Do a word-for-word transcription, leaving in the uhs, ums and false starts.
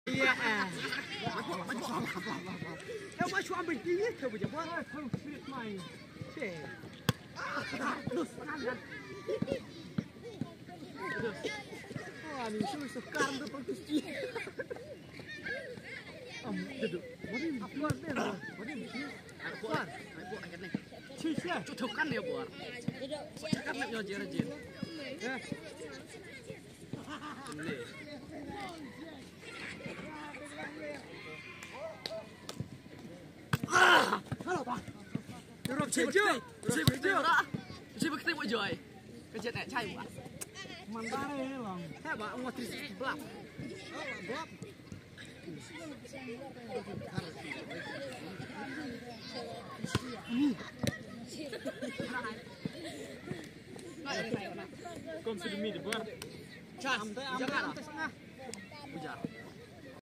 Iya. Kamu mau ambil dia tu macam mana? Kau fit main. Cek. Terus kanan. Terus. Wah, ni susu sekarang tu pergi dia. Am, duduk. Mari buat dia. Mari. Aku buat. Aku buat angkat ni. Cik, cutukan dia buat. Cutukan nak yo jer-jer. Ya. Ini. Halo Pak. Turun saja. Saya saja. Saya betul buat joy. Kerja nak cai buat. Mandare lang. Saya buat umur tiga belas. Buat. Ini. Kom sedemi de buat. Cas, jangan sampai setengah. Bujar.